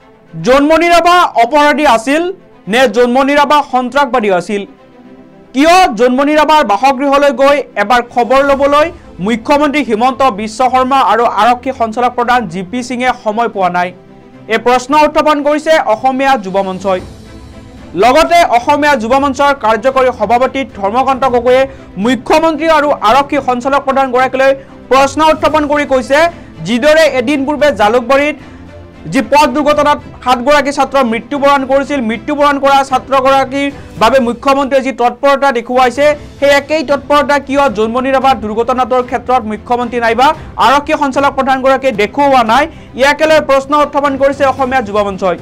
জন্মনি ৰাভা অপৰাধী আছিল নে জন্মনি ৰাভা সন্ত্ৰাসবাদী আছিল কিয় জন্মনি ৰাভাৰ বাসগৃহলৈ গৈ এবাৰ খবৰ লবলৈ মুখ্যমন্ত্ৰী হিমন্ত বিশ্ব শৰ্মা আৰু আৰক্ষী সঞ্চালক প্ৰধান জিপি সিঙে সময় পোৱা নাই এই প্ৰশ্ন উত্থাপন কৰিছে অসমীয়া যুৱ মঞ্চই লগতে অসমীয়া যুৱ মঞ্চৰ কাৰ্যকৰী সভাপতি ধৰ্মকান্ত গগৈয়ে মুখ্যমন্ত্ৰী আৰু আৰক্ষী সঞ্চালক প্ৰধান গৰাকীলৈ প্ৰশ্ন উত্থাপন কৰি কৈছে যিদৰে এদিন পূৰ্বে জালুকবাৰীত যি পথ দুৰ্ঘটনাত 7 গৰাকী ছাত্ৰৰ মৃত্যুবৰণ কৰিছিল মৃত্যুবৰণ কৰা ছাত্ৰগৰাকীৰ বাবে মুখ্যমন্ত্ৰীয়ে যি তৎপৰতা দেখুৱাইছে সেই একেই তৎপৰতা কিয় জন্মনি ৰাভাৰ দুৰ্ঘটনাটোৰ ক্ষেত্ৰত মুখ্যমন্ত্ৰী নাইবা আৰক্ষী সঞ্চালক প্ৰধান গৰাকীয়ে দেখুওৱা নাই ইয়াকে লৈ প্ৰশ্ন উত্থাপন কৰিছে অসমীয়া যুৱ মঞ্চই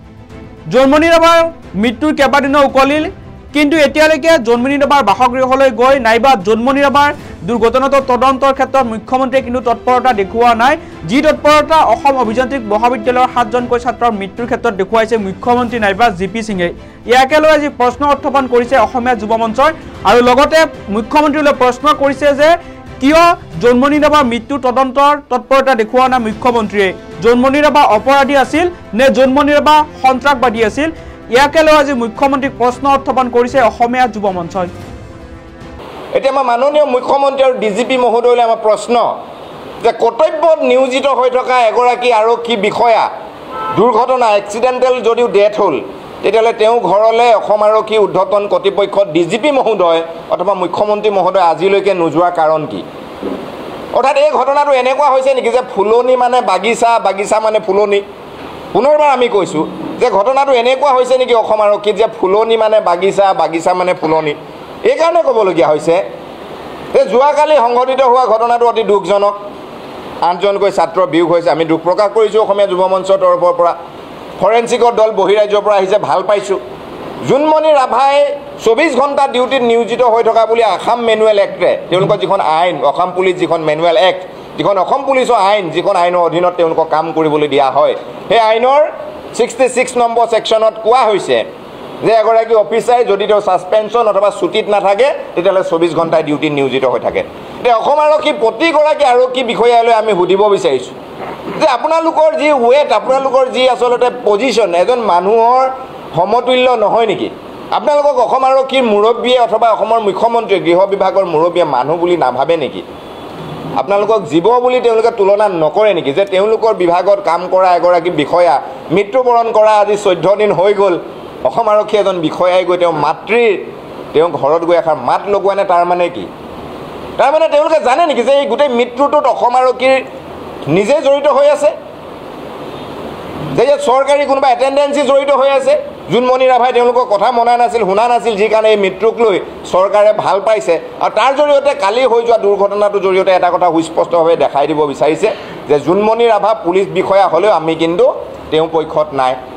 জন্মনি ৰাভাৰ মৃত্যুৰ কেইবাদিনো উকলিল কিন্তু এতিয়ালৈকে জন্মনি ৰাভাৰ বাসগৃহলৈ গৈ নাইবা জন্মনি ৰাভাৰ দুৰ্ঘটনাটোৰ তদন্তৰ ক্ষেত্ৰত মুখ্যমন্ত্ৰীয়ে কিন্তু তৎপৰতা দেখুওৱা নাই যি তৎপৰতা অসম অভিযান্ত্ৰিক মহাবিদ্যালয়ৰ 7 জনকৈ ছাত্ৰৰ মৃত্যুৰ ক্ষেত্ৰত দেখুৱাইছে মুখ্যমন্ত্ৰী নাইবা জিপি সিঙে ইয়াকে লৈ আজি প্ৰশ্ন উত্থাপন কৰিছে অসমীয়া যুৱ মঞ্চই আৰু লগতে মুখ্যমন্ত্ৰীলৈ প্ৰশ্ন কৰিছে যে কিয় জন্মনি ৰাভাৰ মৃত্যুৰ তদন্তৰ তৎপৰতা দেখুওৱা নাই মুখ্যমন্ত্ৰীয়ে জন্মনি ৰাভা অপৰাধী আছিল নে জন্মনি ৰাভা সন্ত্ৰাসবাদী আছিল ইয়াকে লৈ আজি মুখ্যমন্ত্ৰীক প্ৰশ্ন উত্থাপন কৰিছে অসমীয়া যুৱ মঞ্চই এতিয়া আমাৰ মাননীয় মুখ্যমন্ত্ৰী আৰু ডিজিপি মহোদয়লৈ আমাৰ প্ৰশ্ন যে কৰ্তব্যত নিয়োজিত হৈ থকা এগৰাকী আৰক্ষী বিষয়া দুৰ্ঘটনা এক্সিডেণ্টেল যদিও ডেথ হ'ল তেতিয়াহ'লে তেওঁ ঘৰলৈ অসম আৰক্ষী ঊৰ্ধ্বতন কৰ্তৃপক্ষ ডিজিপি মহোদয় অথবা মুখ্যমন্ত্ৰী মহোদয় আজিলৈকে নোযোৱা কাৰণ কি অৰ্থাৎ এই ঘটনাটো এনেকুৱা হৈছে নেকি যে ফুলনি মানে বাগিচা বাগিচা মানে ফুলনি পুনৰবাৰ আমি কৈছোঁ যে ঘটনাটো এনেকুৱা হৈছে নেকি অসম আৰক্ষীত যে ফুলনি মানে বাগিচা বাগিচা মানে ফুলনি এইকাৰণে ক'বলগীয়া হৈছে যে যোৱাকালি সংঘটিত হোৱা ঘটনাটো অতি দুখজনক 8 জনকৈ ছাত্ৰৰ বিয়োগ হৈছে আমি দুখ প্ৰকাশ কৰিছোঁ অসমীয়া যুৱ মঞ্চৰ তৰফৰ পৰা ফৰেনচিকৰ দল বহিৰাজ্যৰ পৰা আহিছে ভাল পাইছোঁ জন্মনি ৰাভাই 24 ঘণ্টা ডিউটিত নিয়োজিত হৈ থকা বুলি আসাম মেনুৱেল এক্টে তেওঁলোকৰ যিখন আইন অসম পুলিচ যিখন মেনুৱেল এক্ট যিখন অসম পুলিচৰ আইন যিখন আইনৰ অধীনত তেওঁলোকক কাম কৰিবলৈ দিয়া হয় সেই আইনৰ 66 নম্বৰ ছেকশ্যনত কোৱা হৈছে যে এগৰাকী অফিচাৰে যদি তেওঁ সাসপেনশন অথবা ছুটিত নাথাকে তেতিয়াহ'লে 24 ঘণ্টা ডিউটিত নিয়োজিত হৈ থাকে এতিয়া অসম আৰক্ষী প্ৰতিগৰাকী আৰক্ষী বিষয়ালৈ আমি সুধিব বিচাৰিছোঁ যে আপোনালোকৰ যি ৱেট আপোনালোকৰ যি আচলতে পজিশ্যন এজন মানুহৰ সমতুল্য নহয় নেকি আপোনালোকক অসম আৰক্ষীৰ মুৰব্বীয়ে অথবা অসমৰ মুখ্যমন্ত্ৰী গৃহ বিভাগৰ মুৰব্বীয়ে মানুহ বুলি নাভাবে নেকি আপোনালোকক জীৱ বুলি তেওঁলোকে তুলনা নকৰে নেকি যে তেওঁলোকৰ বিভাগত কাম কৰা এগৰাকী বিষয়া মৃত্যুবৰণ কৰা আজি 14 দিন হৈ গ'ল অসম আৰক্ষী এজন বিষয়াই গৈ তেওঁ মাতৃৰ তেওঁ ঘৰত গৈ এষাৰ মাত লগোৱা নে তাৰ মানে কি তাৰ মানে তেওঁলোকে জানে নেকি যে এই গোটেই মৃত্যুটোত অসম আৰক্ষীৰ নিজে জড়িত হৈ আছে যে চৰকাৰী কোনোবা এটেণ্ডেঞ্চি জড়িত হৈ আছে জন্মনি ৰাভাই তেওঁলোকৰ কথা মনা নাছিল শুনা নাছিল যি কাৰণে এই মৃত্যুক লৈ চৰকাৰে ভাল পাইছে আৰু তাৰ জৰিয়তে কালি হৈ যোৱা দুৰ্ঘটনাটোৰ জৰিয়তে এটা কথা সুস্পষ্টভাৱে দেখাই দিব বিচাৰিছে যে জন্মনি ৰাভা পুলিচ বিষয়া হ'লেও আমি কিন্তু তেওঁ পক্ষত নাই